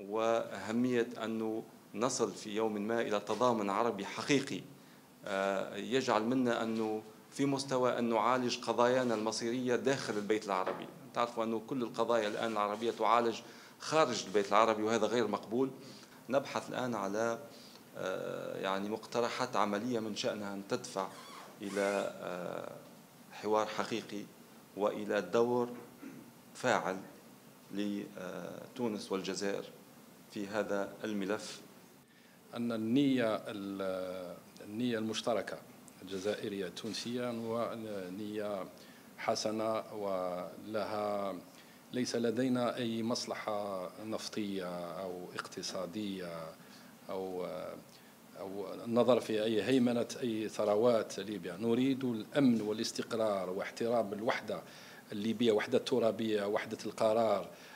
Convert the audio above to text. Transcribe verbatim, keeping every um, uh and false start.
وأهمية أنه نصل في يوم ما إلى تضامن عربي حقيقي يجعل منا أنه في مستوى أن نعالج قضايانا المصيرية داخل البيت العربي. تعرفوا أنه كل القضايا الآن العربية تعالج خارج البيت العربي، وهذا غير مقبول. نبحث الآن على يعني مقترحات عملية من شأنها أن تدفع إلى حوار حقيقي وإلى دور فاعل لتونس والجزائر في هذا الملف. أن النية النية المشتركة الجزائرية التونسية ونية حسنة، ولها ليس لدينا أي مصلحة نفطية أو اقتصادية أو أو النظر في أي هيمنة أي ثروات ليبيا. نريد الأمن والاستقرار واحترام الوحدة الليبية، وحدة الترابية، وحدة القرار،